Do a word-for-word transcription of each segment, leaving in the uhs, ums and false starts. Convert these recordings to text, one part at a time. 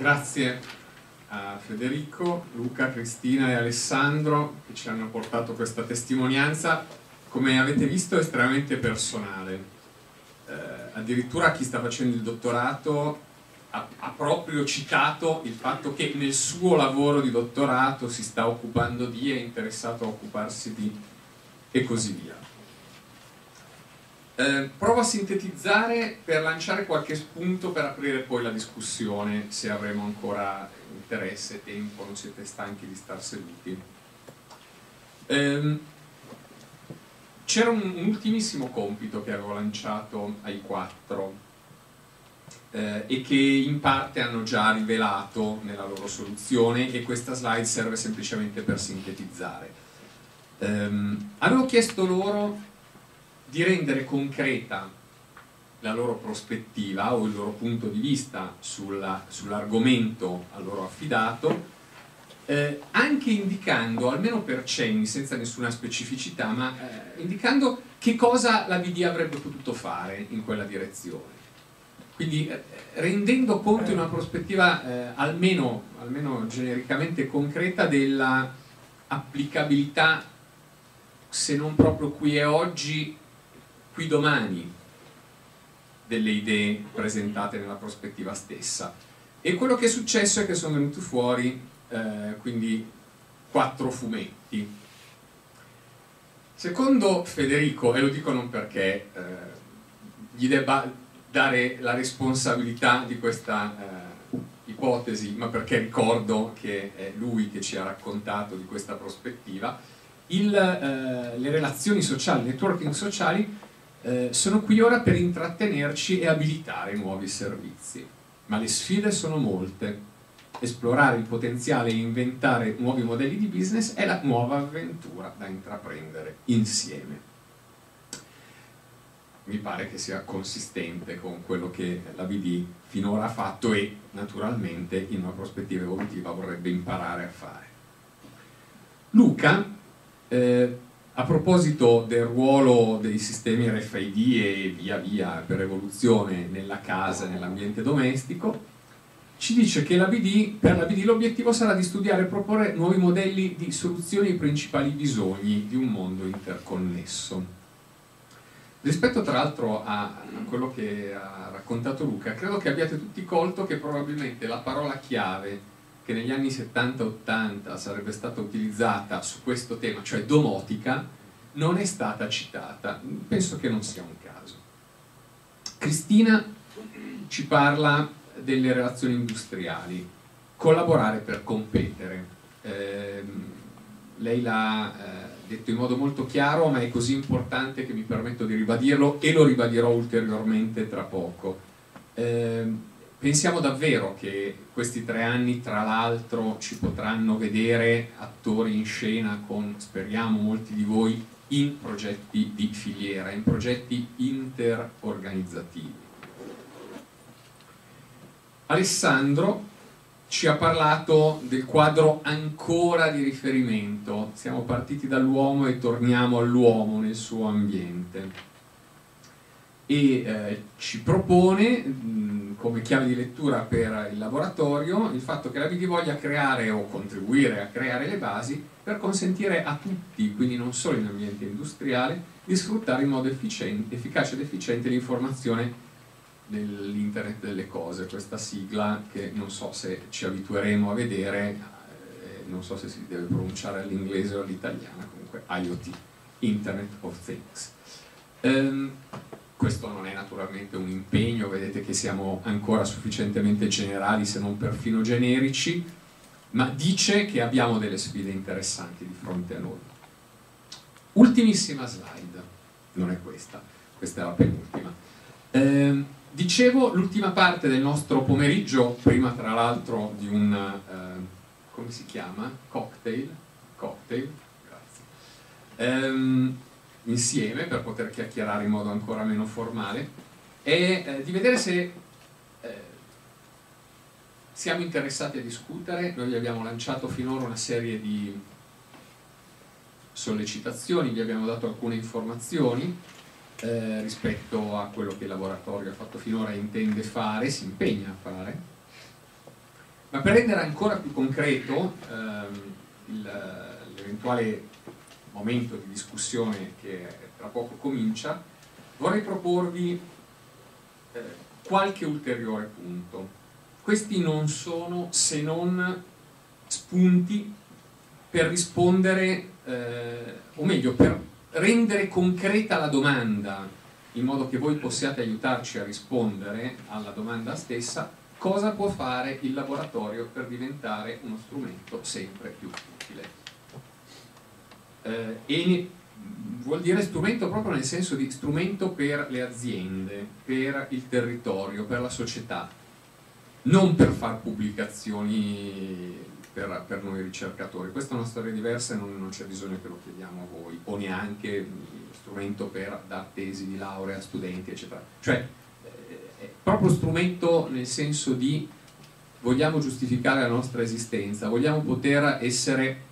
Grazie a Federico, Luca, Cristina e Alessandro che ci hanno portato questa testimonianza, come avete visto, estremamente personale. Eh, addirittura chi sta facendo il dottorato ha, ha proprio citato il fatto che nel suo lavoro di dottorato si sta occupando di, è interessato a occuparsi di, e così via. Eh, provo a sintetizzare per lanciare qualche spunto per aprire poi la discussione, se avremo ancora interesse, tempo, non siete stanchi di star seduti. Eh, c'era un, un ultimissimo compito che avevo lanciato ai quattro eh, e che in parte hanno già rivelato nella loro soluzione, e questa slide serve semplicemente per sintetizzare. Eh, avevo chiesto loro di rendere concreta la loro prospettiva o il loro punto di vista sull'argomento a loro affidato, eh, anche indicando, almeno per cenni, senza nessuna specificità, ma eh, indicando che cosa la B D avrebbe potuto fare in quella direzione. Quindi eh, rendendo conto in una prospettiva eh, almeno, almeno genericamente concreta della applicabilità, se non proprio qui e oggi, qui domani, delle idee presentate nella prospettiva stessa. E quello che è successo è che sono venuti fuori eh, quindi quattro fumetti. Secondo Federico, e lo dico non perché eh, gli debba dare la responsabilità di questa eh, ipotesi, ma perché ricordo che è lui che ci ha raccontato di questa prospettiva, il, eh, le relazioni sociali, i networking sociali Eh, sono qui ora per intrattenerci e abilitare nuovi servizi, ma le sfide sono molte. Esplorare il potenziale e inventare nuovi modelli di business è la nuova avventura da intraprendere insieme. Mi pare che sia consistente con quello che la B D finora ha fatto e naturalmente in una prospettiva evolutiva vorrebbe imparare a fare. Luca eh, a proposito del ruolo dei sistemi R F I D e via via per evoluzione nella casa e nell'ambiente domestico, ci dice che la B D, per la B D l'obiettivo sarà di studiare e proporre nuovi modelli di soluzioni ai principali bisogni di un mondo interconnesso. Rispetto tra l'altro a, a quello che ha raccontato Luca, credo che abbiate tutti colto che probabilmente la parola chiave che negli anni settanta ottanta sarebbe stata utilizzata su questo tema, cioè domotica, non è stata citata. Penso che non sia un caso. Cristina ci parla delle relazioni industriali, collaborare per competere. Eh, lei l'ha eh, detto in modo molto chiaro, ma è così importante che mi permetto di ribadirlo e lo ribadirò ulteriormente tra poco. Eh, Pensiamo davvero che questi tre anni, tra l'altro, ci potranno vedere attori in scena con, speriamo, molti di voi, in progetti di filiera, in progetti interorganizzativi. Alessandro ci ha parlato del quadro ancora di riferimento. Siamo partiti dall'uomo e torniamo all'uomo nel suo ambiente. E eh, ci propone mh, come chiave di lettura per il laboratorio il fatto che la B D voglia creare o contribuire a creare le basi per consentire a tutti, quindi non solo in ambiente industriale, di sfruttare in modo efficiente, efficace ed efficiente l'informazione dell'internet delle cose, questa sigla che non so se ci abitueremo a vedere, eh, non so se si deve pronunciare all'inglese o all'italiana, comunque I O T, Internet of Things. Um, Questo non è naturalmente un impegno, vedete che siamo ancora sufficientemente generali se non perfino generici, ma dice che abbiamo delle sfide interessanti di fronte a noi. Ultimissima slide, non è questa, questa è la penultima. Eh, dicevo, l'ultima parte del nostro pomeriggio, prima tra l'altro di un, eh, come si chiama? Cocktail, cocktail, grazie. Ehm, insieme per poter chiacchierare in modo ancora meno formale e eh, di vedere se eh, siamo interessati a discutere. Noi vi abbiamo lanciato finora una serie di sollecitazioni, vi abbiamo dato alcune informazioni eh, rispetto a quello che il laboratorio ha fatto finora e intende fare, si impegna a fare. Ma per rendere ancora più concreto ehm, l'eventuale momento di discussione che tra poco comincia, vorrei proporvi eh, qualche ulteriore punto. Questi non sono se non spunti per rispondere, eh, o meglio, per rendere concreta la domanda, in modo che voi possiate aiutarci a rispondere alla domanda stessa: cosa può fare il laboratorio per diventare uno strumento sempre più utile? Eh, e vuol dire strumento proprio nel senso di strumento per le aziende, per il territorio, per la società, non per fare pubblicazioni per, per noi ricercatori. Questa è una storia diversa e non, non c'è bisogno che lo chiediamo a voi, o neanche strumento per dar tesi di laurea a studenti, eccetera. Cioè, è proprio strumento nel senso di vogliamo giustificare la nostra esistenza, vogliamo poter essere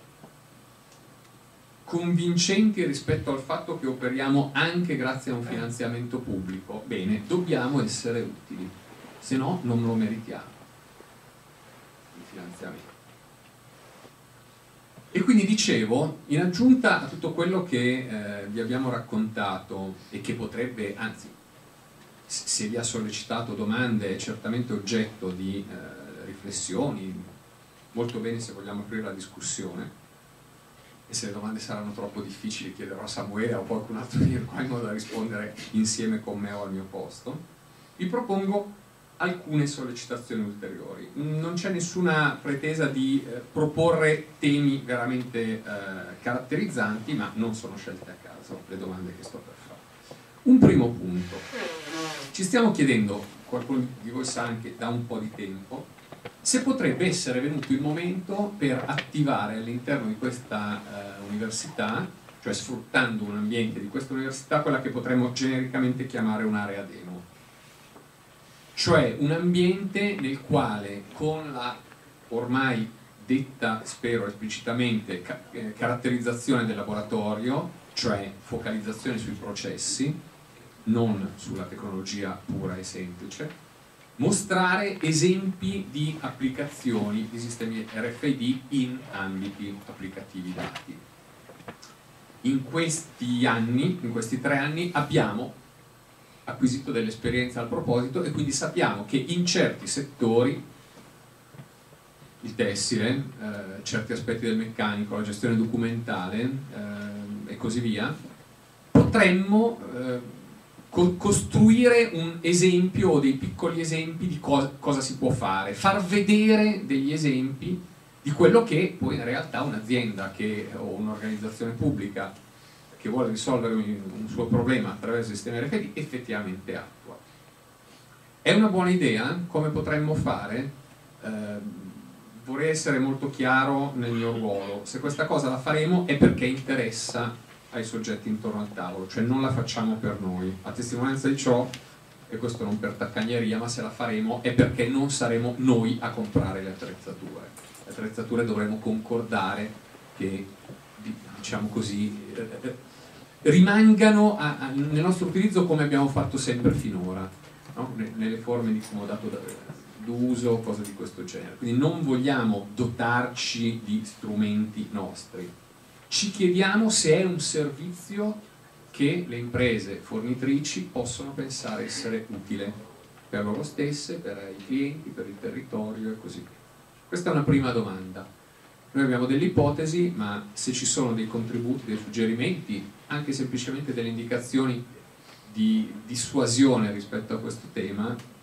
convincenti rispetto al fatto che operiamo anche grazie a un finanziamento pubblico. Bene, dobbiamo essere utili, se no non lo meritiamo il finanziamento. E quindi dicevo, in aggiunta a tutto quello che eh, vi abbiamo raccontato e che potrebbe, anzi, se vi ha sollecitato domande, è certamente oggetto di eh, riflessioni, molto bene se vogliamo aprire la discussione, e se le domande saranno troppo difficili chiederò a Samuele o a qualcun altro di qua in modo da rispondere insieme con me o al mio posto. Vi propongo alcune sollecitazioni ulteriori. Non c'è nessuna pretesa di eh, proporre temi veramente eh, caratterizzanti, ma non sono scelte a caso le domande che sto per fare. Un primo punto. Ci stiamo chiedendo, qualcuno di voi sa anche da un po' di tempo, se potrebbe essere venuto il momento per attivare all'interno di questa eh, università, cioè sfruttando un ambiente di questa università, quella che potremmo genericamente chiamare un'area demo. Cioè un ambiente nel quale, con la ormai detta, spero esplicitamente, ca eh, caratterizzazione del laboratorio, cioè focalizzazione sui processi, non sulla tecnologia pura e semplice, mostrare esempi di applicazioni di sistemi R F I D in ambiti applicativi dati. In questi anni, in questi tre anni, abbiamo acquisito dell'esperienza al proposito e quindi sappiamo che in certi settori, il tessile, eh, certi aspetti del meccanico, la gestione documentale eh, e così via, potremmo eh, co costruire un esempio o dei piccoli esempi di co cosa si può fare, far vedere degli esempi di quello che poi in realtà un'azienda o un'organizzazione pubblica che vuole risolvere un, un suo problema attraverso il sistema R F I D effettivamente attua. È una buona idea? Come potremmo fare? Eh, vorrei essere molto chiaro nel mio ruolo. Se questa cosa la faremo è perché interessa ai soggetti intorno al tavolo, cioè non la facciamo per noi. A testimonianza di ciò, e questo non per taccagneria, ma se la faremo è perché non saremo noi a comprare le attrezzature. Le attrezzature dovremo concordare che, diciamo così, eh, rimangano a, a, nel nostro utilizzo come abbiamo fatto sempre finora, no? Nelle forme di comodato d'uso, cose di questo genere. Quindi non vogliamo dotarci di strumenti nostri. Ci chiediamo se è un servizio che le imprese fornitrici possono pensare essere utile per loro stesse, per i clienti, per il territorio e così via. Questa è una prima domanda. Noi abbiamo delle ipotesi, ma se ci sono dei contributi, dei suggerimenti, anche semplicemente delle indicazioni di dissuasione rispetto a questo tema,